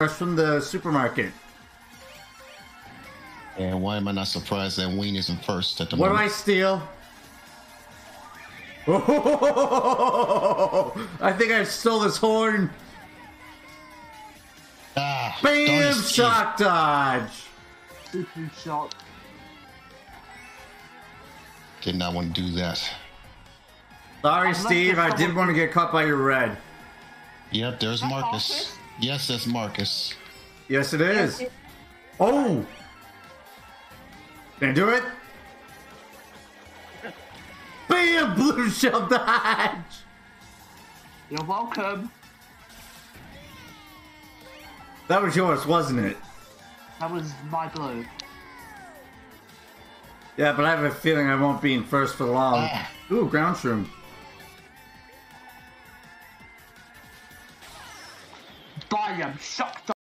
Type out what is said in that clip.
Fresh from the supermarket. And why am I not surprised that Wayne isn't first at the What do moment? I steal? Oh, I think I stole this horn. Ah, Bam! Shock dodge. Super shot. Did not want to do that. Sorry, Steve. I didn't want to get caught by your red. Yep, there's Marcus. Marcus? Yes, that's Marcus. Yes, it is. Oh! Can I do it? Bam! Blue shell dodge! You're welcome. That was yours, wasn't it? That was my blue. Yeah, but I have a feeling I won't be in first for long. Ah. Ooh, ground shroom. Bam! Shock